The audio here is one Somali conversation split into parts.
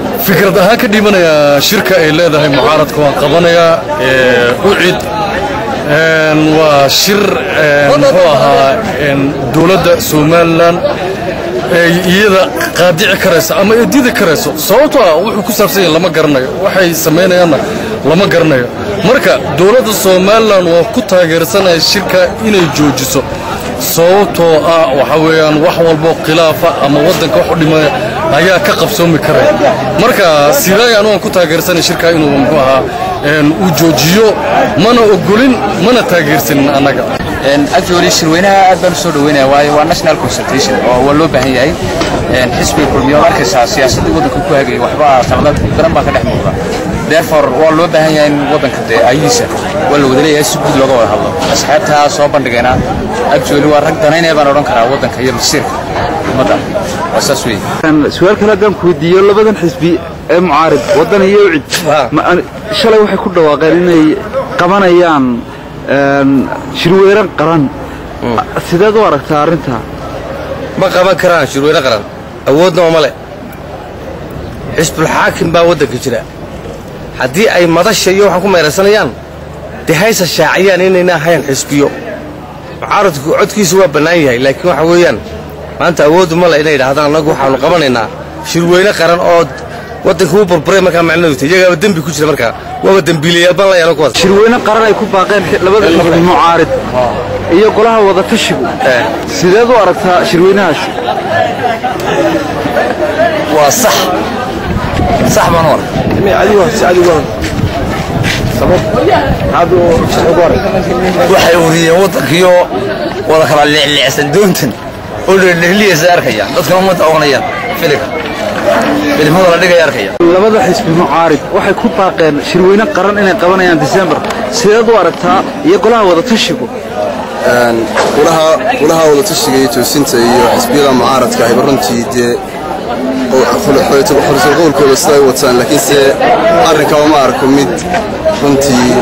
fikradaha ka dhimanaya shirka ay leedahay mucaaradka waan qabanayaa ucid waa shir muxuu ahaa dawladda Soomaaliland iyada qaadici karaysa ama ididi karayso sababtoo ah wuxuu ku saabsan yahay lama garanayo waxay sameynayaan lama garanayo marka dawladda Soomaaliland waa ku taageersanay shirka inay joojiso sababtoo ah waxa weeyaan wax walba khilaafa ama wadanka wax u dhimay ayaa ka qabsoomi karay marka sidayaan waan ku taageersanay shirka inuu muxuu ahaa uu joojiyo mana ogolin mana taageersanin anaga actually shirweynaha aad baan soo dhaweynaa waayo waa national consultation oo loo baahan yahay xisbiga kulmiyo markaysa siyaasadda wadanka ku hagay waxba qalad garan baa ka dhex muuqda therefore waa loo baahan yahay in wadanka ayisa wala wadaleeyahay si guud looga wada hadlo asxaabta soo bandhigayna actually waa rag danaynaya baan oran karaa wadanka iyo masiirka ummadda asaas weey su'aal kale aan ku weydiiyo labadan xisbi ee mucaarid wadan iyo ucid shalay waxay ku dhawaaqeen inay qabanayaan shirweyne qaran sideed u aragtaa arrinta ma qaban karaan shirweyne qaran awoodna ma leh xisbul xaakim baa wadanka jira haddii ay madasha iyo waxaan ku meeraysanayaan dehaysa shaaciyaan inayna ahayn xisbiyo mucaaradku codkiisu waa bannaan yahay laakiin waxa weeyaan maanta awooddu ma leh inay yidhaahdaan annagu waxaanu qabanaynaa shirweyne qaran oo wadanka uu burburay markaa macnaheedu iyaga dambi ku jira markaa waa dambiilayaal baan la yaano kuwaas shirweyne qaran ay ku baaqeen labada xisbi mucaarid iyo golaha wada tashigu sideed u aragtaa shirweynahaas waa sax baan war waxay uriyeen wadankiyo wada kala leecleecsan doontan oo leeliyaysa arkaya dadka ma daawanayaan filimada la dhigay arkaya labada xisbi mucaarid waxay ku baaqeen shirweyne qaran inay qabanayaan December sideed u aragtaa iyo golaha wada tashigu golaha wada tashiga iyo toosinta iyo xisbiyada mucaaradka ay runtii dee qowlkooda siday wataan laakiin se arrinka ma arko mid runtii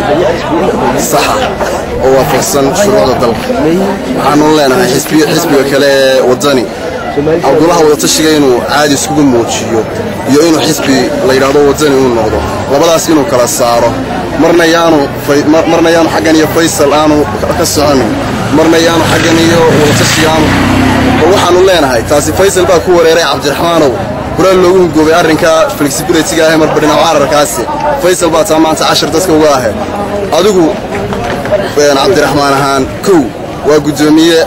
saxa oo waafaqsan shuruucda dalka waxaanu leenahay xisbiga kale ee wadani golaha wada tashiga inuu caadi iskugu muujiyo iyo inuu xisbi la yidhaahdo wadani uu noqdo labadaas inuu kala saaro marna yaanu xaggan iyo Faysal aanu ka soconin marna yaanu xaggan iyo wada tashiga aanu waxaanu leenahay taasi Faysal baa ku wareeray Cabdiraxmaanow qoraal loogu goobay arrinka flexibility-ga ah mar badina cararkaasi Faysal baa maanta 10 dadka uga ahay adigu Cabdiraxmaan ahaan kow waa gudoomiye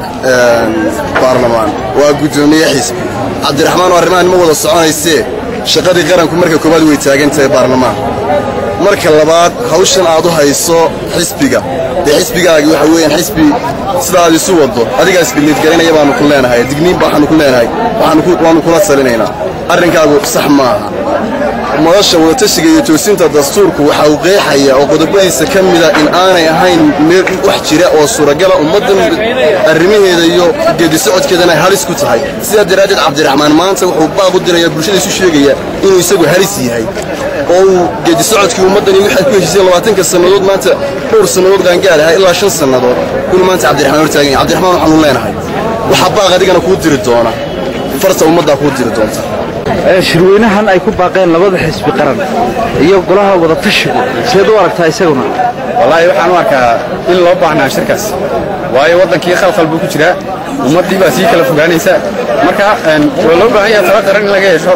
baarlamaan waa gudoomiye xisbi Cabdiraxmaan arrimahan ma wada soconaysee shaqadii qaranku marka koobaad way taagantahay baarlamaan marka labaad hawshan aad u hayso xisbiga xisbigaagi waxa weeyaan xisbi sidaad isu wado adiga isbiliid galinaya baanu ku leenahay digniin baanu ku leenahay waxaanu kula salinaynaa arrinkaagu sax maaha madasha wada tashiga iyo toosinta dastuurku waxa uu qeexaya oo qodobadiisa ka mid ah in aanay ahayn meel wax jira oo suuragal ummadan arrimaheeda iyo geedi socodkeedana halis ku tahay sida daraadid Cabdiraxmaan maanta wuxuu baaq u dirayaa bulshada isu sheegaya inuu isagu halis yahay oo geedi socodkii ummadan iyo waxa ku heshiisay 20 sanadood maanta dhowr sanadood qaangaar ah ilaa 5 sanadood kullu maanta Cabdiraxmaan hortaagan Cabdiraxmaan waxaanu leenahay waxa baaq adigana ku diri doona farta ummadda ku diri doonta shirweynahan ay ku baaqeen labada xisbi qaran iyo golaha wada tashigu sidoo u aragtaa isaguna wallahi waxaan u arkaa in loo baahnaa shirkaas waayo wadankii khalkhal buu ku jiraa ummadii baa sii kala fogaanaysa marka waa loo baahan yahay tala qaran in laga yeesho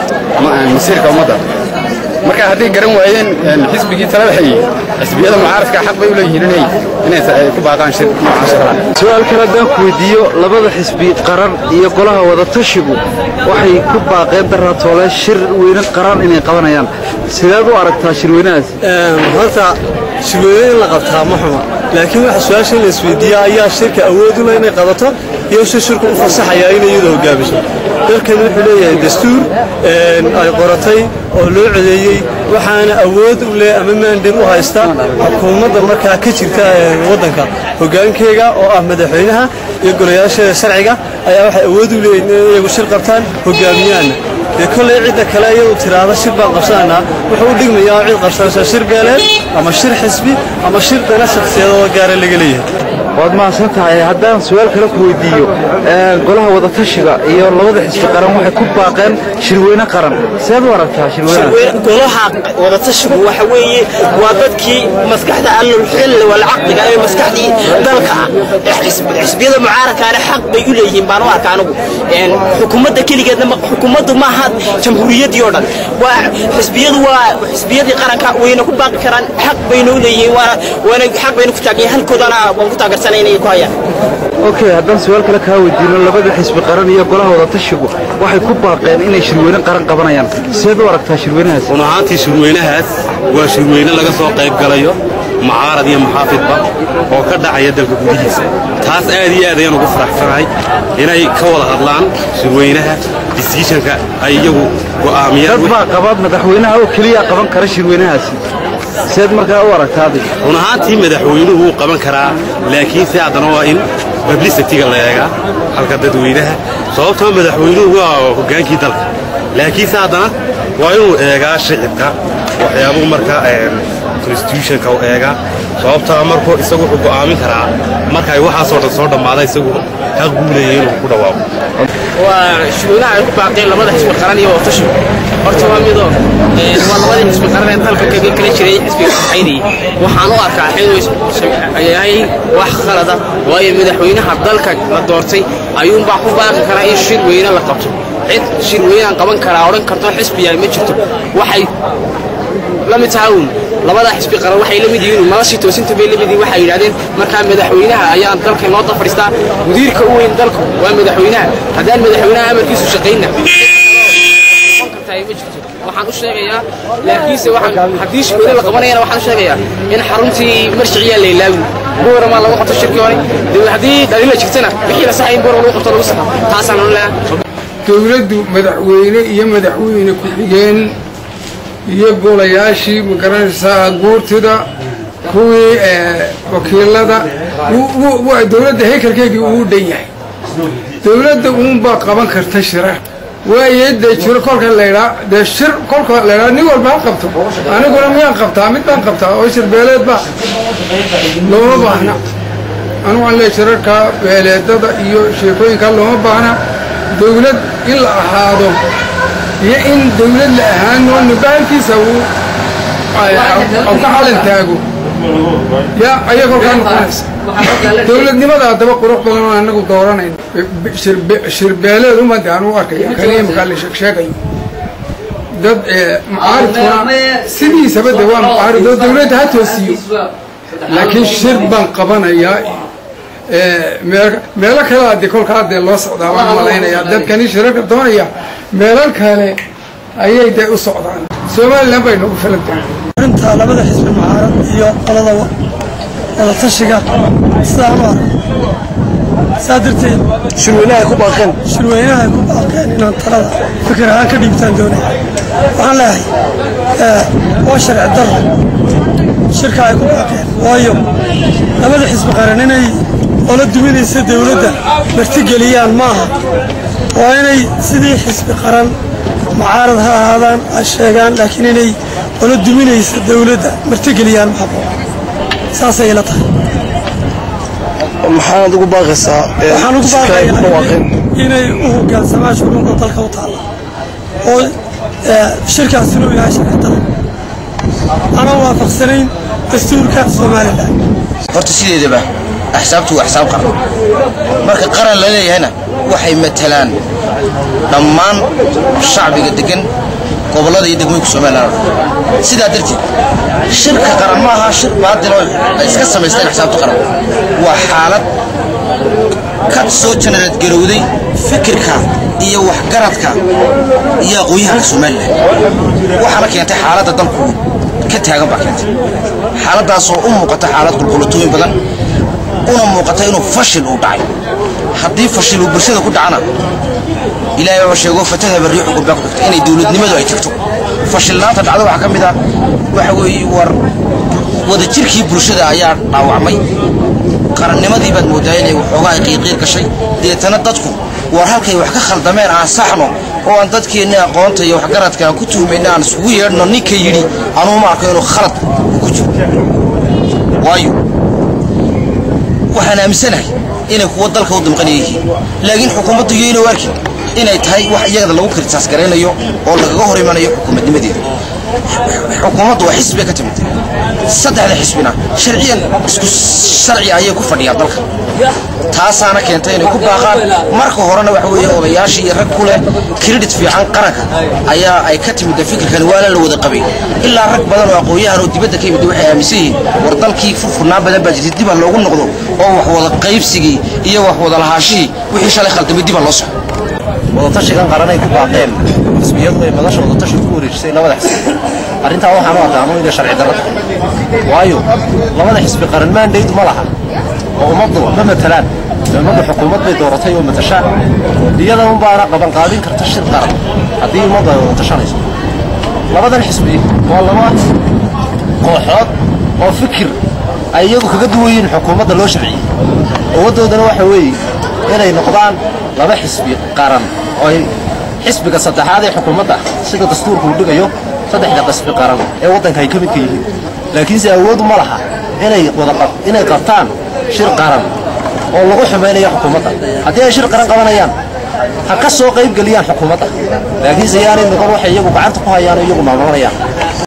masiirka ummadda marka haddii garan waayeen xisbigii talada hayay xisbiyada mucaaradka xaq bay u leeyihiin inay ku baaqaan shir su'aal kale aan ku weydiiyo labada xisbi qaran iyo golaha wada tashigu waxay ku baaqeen daratoole shir weyne qaran inay qabanayaan sideed u aragtaa shirweynahaas horta shirweyne la qabtaa ma xuma laakiin waxa su'aasha la isweydiiyaa ayaa shirka awood u leh inay qabato iyo shirku u fasaxaya inay iyadoo hogaamiso dalkan wuxuu leeyahay dastuur ay qoratay oo loo codeeyay waxaana awood u leh ama maandin u haysta xukuumadda markaa ka jirta wadanka hoggaankeega oo ah madaxweynaha iyo golayaasha sharciga ayaa waxay awood u leeyihiin inay iyagu shir qabtaan hoggaamiyaan dee kolley cidda kale iyadu tiraahda shir baan qabsanaynaa wuxuu u dhigmayaa cid qabsanaysa shir beeleed ama shir xisbi ama shir dana shakhsiyad oo gaara laga leeyahay waad mahadsan tahay haddaan su-aal kale ku weydiiyo golaha wadatashiga iyo labada xisbi qaran waxay ku baaqeen shirweyne qaran seed u aragtaa shirweynaha golaha wadatashigu waxa weeye waa dadkii maskaxda alxil wal caqliga ee maskaxdii dalka xisbiyada mucaaradkaana xaq bay u leeyihiin baan u arkaa anigu xukuumadda keligeedna xukuumaddu maaha jamhuuriyaddii oo dhan waa xisbiyadii qaranka wayna ku baaqi karaan xaq bayna u leeyihiin waana xaq bayna ku taagan halkoodana waan ku taageersan okay haddaan su-aal kale kaa weydiino labada xisbi qaran iyo golaha wadatashigu waxay ku baaqeen inay shirweyne qaran qabanayaan seed u aragtaa shirweynahaas run ahaantii shirweynahaas waa shirweyne laga soo qayb galayo mucaarad iyo muxaafidba oo ka dhacaya dalka gudihiisa taas aad iyo aad ayaan ugu faraxsanahay inay ka wada hadlaan shirweynaha decisionka ay iyagu go'aamiyaan dad baa qaba madaxweynaha oo keliya qaban kara shirweynahaasi seed markaa u aragtaadi run ahaantii madaxweynuhu wuu qaban karaa laakiin si haddana waa in publicityga la eegaa halka dadweynaha sababtoo madaxweynuhu waa hoggaankii dalka laakiin si haddana waa inuu eegaa shicibka waxyaabuhu markaa constitutionka u eegaa sababtaa markuu isagu wuxuu go'aamin karaa marka ay waxaasoo dhan soo dhammaada isagu xaq buu leeyahay inuu ku dhawaaqo waa shirweynaha ay ku baaqeen labada xisbi qaran iyo wadatashigu horta waa midoo waa labada xisbi qaran ee dalka kaga kala jiray xisbiga saxaynayay waxaan u arkaa inuu yahay wax khalada waayo madaxweynaha dalka la doortay ayuunbaa ku baaqi karaa in shirweyne la qabto cid shirweynaan qaban karaa odhan karto xisbiya ma jirto waxay la mid tahay labada xisbi qaran waxay la mid yihiin noloshii toosinta bay la mid yihiin waxay yiraahdeen markaa madaxweynaha ayaa dalka noo fadhiistaa mudiirka u weyn dalka waa madaxweynaha haddaan madaxweynaha amarkiisu shaqayna waxaan u sheegayaa laakiinse haddii shirweyne la qabanayana waxaan u sheegayaa in xaruntii marshiciyaa la ilaawin boorama lagu qabto shirkii hore haddii dhalin la jirtana wixii la saxay in boorama lagu qabto lagu saxo taasaan u leeyahay dowladdu madaxweyne iyo madaxweyne ku-xigeen iyo golayaashii magaranaysaa guurtida kuwii wakiilada dowladda haykalkeygii uu dhan yahay dowladda uunbaa qaban karta shirar waaye dee jiro kolka laydhaa dee shir kolka laydhaa nin walba ha qabto aniguna miyaan qabtaa mid baan qabtaa oo shir beeleedba looma baahna anigu aan leey shirarka beeleedada iyo sheekooyinka looma baahna dowlad in la ahaado iyo in dowlad la ahaano nidaamkiisa uu ka calan taago yaa aya kolkaa noqonaysa dowladnimada haddaba qurux badan oo anagu dooranayno shirbeeleed umada aan u arkaya kaliya markaa la sheegayo dad mucaaridkuna sidiisaba de waa mucaarid oo dowladda ha toosiyo laakiin shir baan qabanayaa meelo kale ade kolkaa dee loo socdaa waan malaynayaa dadkani shirarka doonaya meelal kale ayay dee u socdaan somalilan bay noogu filan tahay arinta labada xisbi mucaarad iyo qolada wadatashiga sidaan u arko saa darteed shirweynaha ay ku baaqeen inaan talada fikir ahaan ka dhiibtaan doonaya waxaan leeyahay waa sharci darro shirka ay ku baaqeen waayo labada xisbi qaran inay ola duminaysa dowladda martigeliyaan maaha waa inay sidii xisbi qaran mucaarad ha ahaadaan ay sheegaan laakiin inay ola duminaysa dowladda martigeliyaan maxabo saasay ila tahay maxaad ugu baaqaysaa waxaan ugu baaqayaa inay u hoggaansamaan shuruucda dalka u taalla oo shirkaasina uu yahay sharci darro ana waafaqsanayn dastuurka somalilan horta sideedaba axsaabtu waa axsaab qaran marka qaran la leeyahayna waxay matalaan dhammaan shacbiga degan gobollada iyo degmooyinka somalilan sidaa darteed shirka qaran ma aha shir baadil oo ay iska samaysteen axsaabta qaran waa xaalad ka soo janalad garowday fikirka iyo waxgaradka iyo aqoonyahanka somalilan waxaana keentay xaaladda dalku ka taagan baa keentay xaaladdaasoo u muuqata xaalad qulqulatooyin badan una muuqata inuu fashil uu dhacay haddii fashil uu bulshada ku dhacana ilaahay wuxuu sheego fatahaba riixu qurbaa ku dhigtay inay dowladnimadu ay tagto fashilnaanta dhacdo waxaa ka mid ah waxa weeye wadajirkii bulshada ayaa dhaawacmay qarannimadii baad moodaa inay waxoogaa ay qiiqiir gashay deetana dadku war halkay wax ka khaldameen aan saxno oo aan dadkeenna aqoonta iyo waxgaradka aan ku tuhmayna aan isugu yeedhno ninka yidhi anuu ma arko inuu khalad ku jiro waayo waxaan aaminsanahay inay kuwa dalka u damqan yihiin laakiin xukuumaddu yeelo arkin inay tahay wax iyagada lagu kirtaas gareynayo oo lagaga hor imanayo xukuumadnimadeeda xukuumaddu waa xisbi ka timid saddexda xisbina sharciyan isku sharci ayay ku fadhiyaan dalka taasaana keentay inay ku baaqaan marka horena waxa weeye odayaashii iyo rag ku leh credit fiican qaranka ayaa ay ka timid fikirkan waana la wada qabay ilaa rag badan oo aqoonyahan oo dibadda ka yimid waxay aaminsan yihiin war dalkii furfurnaan badan baa jirtay dib loogu noqdo oo wax wada qaybsigii iyo wax wada lahaashii wixii shalay khaldamay dib loo soo wadatashigan qaran ay ku baaqeen xisbiyadu ay madasha wadatashi ku wareejisay labada xisbi arrintaa waxaan u aqaano inay sharci darro waayo labada xisbi qaran mandate ma laha oo ummaddu ma matalaan ummaddu xukuumad bay dooratay oo matashaan iyada un baana qaban qaadin karta shir qaran haddii ummaddu ay wadatashanayso labadan xisbi waa laba kooxood oo fikir ay iyagu kaga duwayiin xukuumadda loo sharciyey awooddoodana waxa weeye inay noqdaan laba xisbi qaran oo xisbiga saddexaad ee xukuumadda sida dastuurku uu dhigayo saddexda xisbi qaran ee waddanka ay ka mid ka yihiin laakiin si awood ma laha inay qabtaan shir qaran oo lagu xumaynayo xukuumadda haddii ay shir qaran qabanayaan ha ka soo qayb geliyaan xukuumadda laakiin si yaanay noqon waxay iyagu gacanta ku hayaan oo iyagu maamulaya